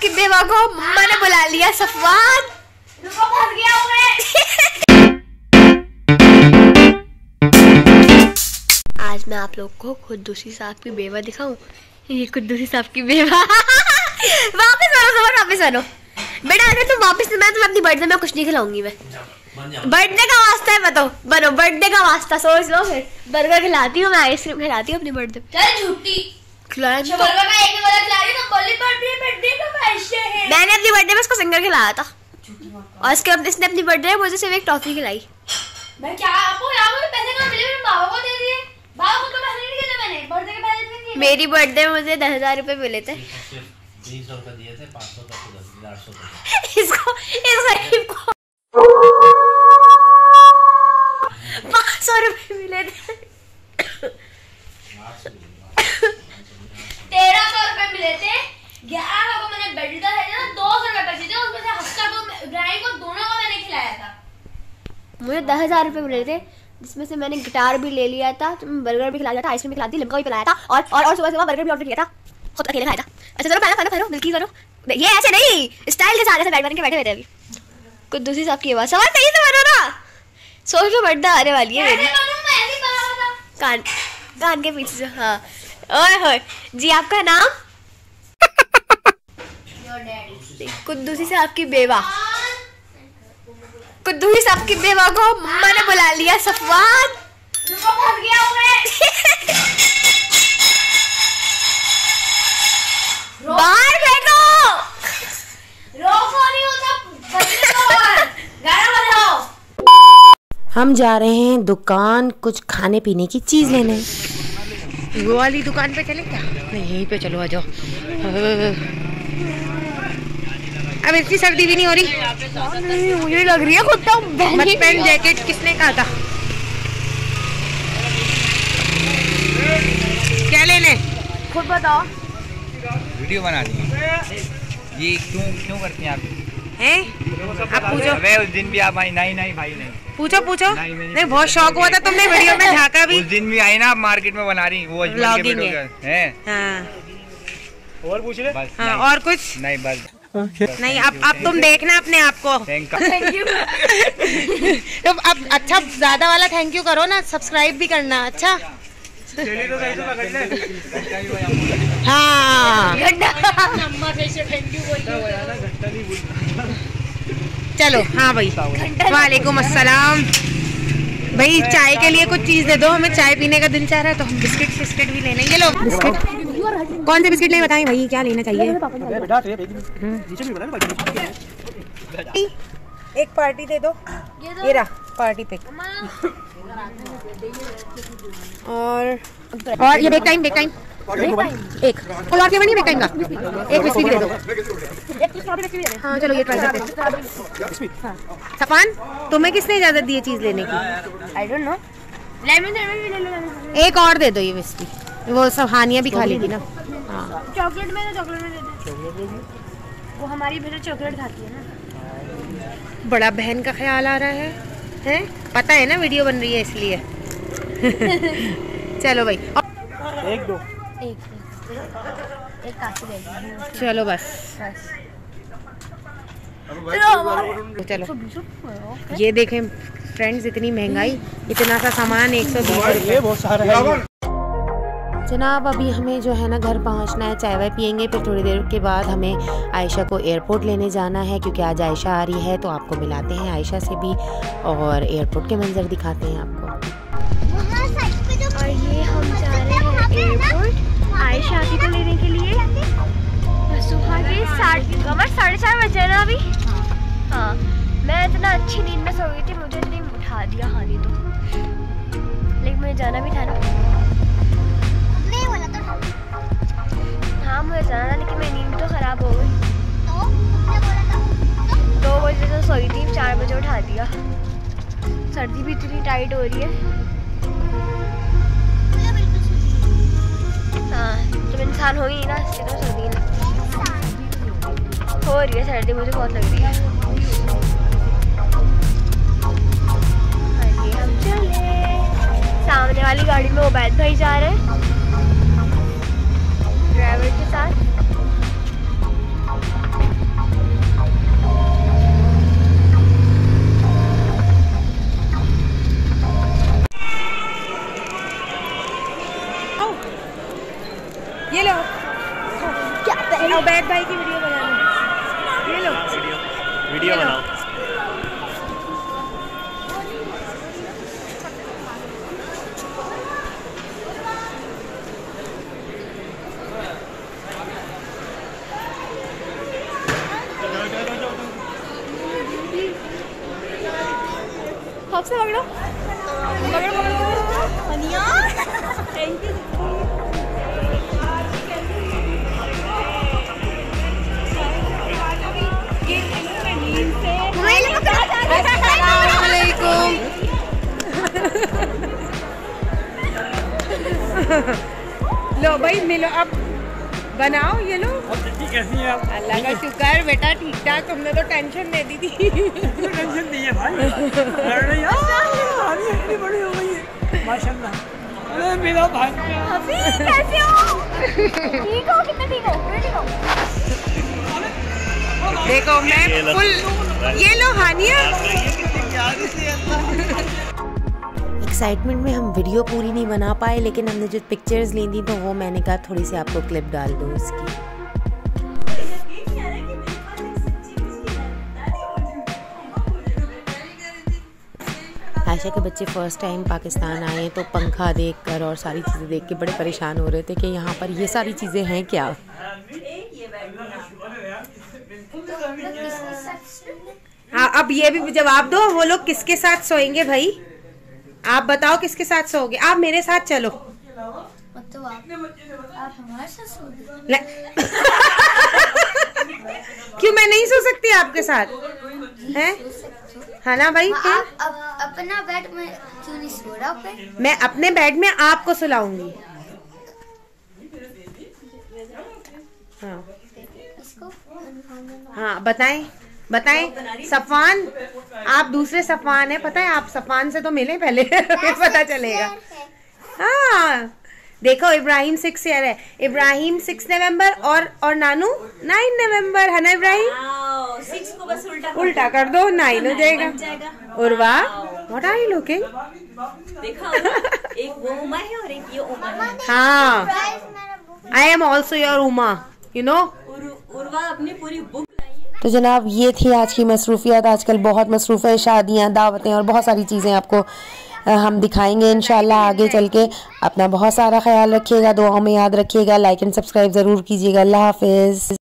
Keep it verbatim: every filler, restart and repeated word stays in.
आपकी बेवा को मम्मा ने बुला लिया। सफवान रुको, फंस गया हूं मैं। आज मैं आप लोग को कुद्दूसी साहब की बेवा दिखाऊं। ये कुद्दूसी साहब की बेवा। वापस आनो सफवान, वापस आनो बेटा। अगर तुम वापस मैं तुम्हें अपनी बर्थडे में कुछ नहीं खिलाऊंगी। मैं बर्थडे का वास्ता है, बताओ बनो बर्थडे का वास्ता। सोच लो फिर बर्गर खिलाती हूँ मैं, आइसक्रीम खिलाती हूँ अपनी बर्थडे। चल झूठी खिलाया तो बर्गर का एक ही वाला खिला रही, तो बोली बर्थडे बर्थडे का पैसे है। मैंने अपनी बर्थडे में उसको सिंगर खिलाया था और इसके बाद इसने अपनी बर्थडे में मुझे सिर्फ एक टॉफी खिलाई। मैं क्या आपको यार मुझे पैसे कहां मिले? मेरे बाबा को दे दिए। बाबा को तो पैसे नहीं दिए मैंने, बर्थडे के पैसे नहीं दिए। मेरी बर्थडे में मुझे दस हजार रुपए मिले थे। बीस सौ रुपए दिए थे, पाँच सौ का दस हजार सौ रुपए। इसको इस गरीब को पाँच सौ रुपए मिले थे। तेरह सौ रुपए मिले थे। ग्यारह को मैंने बर्थडे का था, दो सौ रुपए बचे थे, उसमें से हफ्ता को इब्राहिम को दोनों को मैंने खिलाया था। मुझे दस हजार रुपए मिले थे, जिसमें से मैंने गिटार भी ले लिया था, बर्गर भी खिलाया था, आइसक्रीम भी खिला दी, लिमका भी पिलाया था और और, और सुबह सुबह बर्गर भी ऑर्डर किया था, खुद अकेले खाया था। अच्छा चलो पहले खाना खाओ, मिल्की करो। ये ऐसे नहीं, स्टाइल के साथ ऐसे बैठ बन के बैठे हुए थे। अभी कुद्दूसी साहब की आवाज सवाल सही से बनो ना। सोच लो बर्थडे आने वाली है मेरी। कान कान के पीछे जो, हाँ ओए होए जी। आपका नाम? कुद्दूसी साहब की बेवा। कुद्दूसी साहब की बेवा को मम्मा ने बुला लिया। सफवान रुको, फंस गया हूं मैं। बाहर बैठो, रोको नहीं होता, गाना बजाओ। हम जा रहे हैं दुकान कुछ खाने पीने की चीज लेने। वो वाली दुकान पे चले क्या? नहीं यहीं पे चलो, आ जाओ। अब इतनी सर्दी भी नहीं हो रही, मुझे लग रही है खुद तो। मत पहन जैकेट, किसने कहा था? क्या लेने खुद बताओ। वीडियो बना दी ये क्यों क्यों करती हैं आप? हैं आप पूछो। अबे उस दिन भी आप आई। नहीं नहीं भाई नहीं, पूछो पूछो। नहीं, नहीं, नहीं बहुत शौक हुआ था तुमने वीडियो में झांका भी। उस दिन भी आई ना, आप मार्केट में बना रही वो व्लॉगिंग है। हाँ। और पूछ ले। बस हाँ, और कुछ नहीं, बस नहीं। अब अब तुम देखना अपने आप को। Thank you. तो अब अच्छा ज्यादा वाला थैंक यू करो ना, सब्सक्राइब भी करना। अच्छा तो सही तो पकड़ ले। हाँ चलो। हाँ भाई, वालेकुम अस्सलाम। भाई चाय के लिए कुछ चीज दे दो, हमें चाय पीने का दिन चाह रहा है, तो हम बिस्किट बिस्किट भी लेने। ये लो बिस्किट। कौन से बिस्किट लें बताएं भाई, क्या लेना चाहिए? एक पार्टी दे दो, ये रहा पार्टी पे। और और ये बेक टाइम, बेक टाइम एक कोई और फ्लेवर नहीं बेक टाइम का। एक बिस्किट भी दे दो। हाँ चलो ये ट्राई करते हैं। सफान तुम्हें किसने इजाजत दी है चीज लेने की? I don't know. लेमन भी ले लो। एक और दे दो ये बिस्किट, वो सब हानिया भी खा लेगी ना। हाँ चॉकलेट में, चॉकलेट में दे दो। वो हमारी बहन चॉकलेट खाती है ना। बड़ा बहन का ख्याल आ रहा है, हैं? पता है ना वीडियो बन रही है इसलिए। चलो भाई एक दो एक एक काफी दे दो। चलो बस चलो। ये देखें फ्रेंड्स, इतनी महंगाई, इतना सा सामान एक सौ बीस रुपये, बहुत सारा है। जनाब अभी हमें जो है ना घर पहुंचना है, चाय वाय पियेंगे, फिर थोड़ी देर के बाद हमें आयशा को एयरपोर्ट लेने जाना है, क्योंकि आज आयशा आ रही है। तो आपको मिलाते हैं आयशा से भी और एयरपोर्ट के मंजर दिखाते हैं आपको। और ये हम जा रहे हैं एयरपोर्ट आयशा को लेने के लिए। सुबह के साढ़े कमर साढ़े चार बजे ना अभी। हाँ मैं इतना अच्छी नींद में सो गई थी, मुझे इतनी उठा दिया हानि तो, लेकिन मुझे जाना भी था ना। हाँ मुझे जाना था, लेकिन मेरी नींद तो खराब हो गई। दो बजे तो सोई थी, चार बजे उठा दिया। सर्दी भी इतनी टाइट हो रही है। हाँ तुम इंसान हो ही ना, इससे तो सर्दी ना हो रही है। सर्दी मुझे बहुत लग रही है। आइए हम चले। सामने वाली गाड़ी में उबैद भाई जा रहे हैं ड्राइवर के साथ। उबैद भाई की वीडियो बनाना। ये लो वीडियो वीडियो बनाओ। सबसे पकड़ो पकड़ो पकड़ो हनिया। Thank you. लो भाई मिलो अब बनाओ। ये लो कैसी है आप? अल्लाह का शुक्र बेटा ठीक ठाक। तुमने तो टेंशन दे दी थी। टेंशन नहीं है भाई। अरे यार इतनी बड़ी हो गई है माशाल्लाह। अरे मेरा भाई कैसे हो? ठीक हो? कितने ठीक हो? ठीक हो? देखो मैं फुल। ये लो हानिया। एक्साइटमेंट में हम वीडियो पूरी नहीं बना पाए, लेकिन हमने जो पिक्चर्स ली थी तो वो मैंने कहा थोड़ी सी आपको क्लिप डाल दूँ उसकी। आयशा के बच्चे फ़र्स्ट टाइम पाकिस्तान आए तो पंखा देखकर और सारी चीज़ें देख के बड़े परेशान हो रहे थे कि यहाँ पर ये सारी चीज़ें हैं क्या। हाँ अब ये भी जवाब दो, वो लोग किसके साथ सोएंगे भाई? आप बताओ किसके साथ सोओगे? आप मेरे साथ चलो। मतलब आप, आप हमारे साथ सोओगे? क्यों मैं नहीं सो सकती आपके साथ? हैं? है ना भाई? हाँ, आप, आप अपना बेड में क्यों नहीं सो रहा पे? मैं अपने बेड में आपको सुलाऊंगी। हाँ हाँ बताएं बताएं। सफान, आप दूसरे सफान है, पता है? आप सफान से तो मिले पहले। पता चलेगा। हाँ देखो इब्राहिम सिक्स ईयर है। इब्राहिम सिक्स नवंबर और और नानू नाइन नवंबर है ना इब्राहिम? सिक्स को बस उल्टा उल्टा कर दो, नाइन हो जाएगा। Urva what are you looking? देखा एक वो उमा है और एक ये उमा है। हाँ I am also your Uma, you know. Urva अपनी पूरी बुक। तो जनाब ये थी आज की मसरूफियात। आजकल बहुत मसरूफ़ है, शादियाँ, दावतें और बहुत सारी चीज़ें आपको हम दिखाएंगे इंशाल्लाह आगे चल के। अपना बहुत सारा ख्याल रखिएगा, दुआओं में याद रखिएगा, लाइक एंड सब्सक्राइब ज़रूर कीजिएगा। अल्लाह हाफिज़।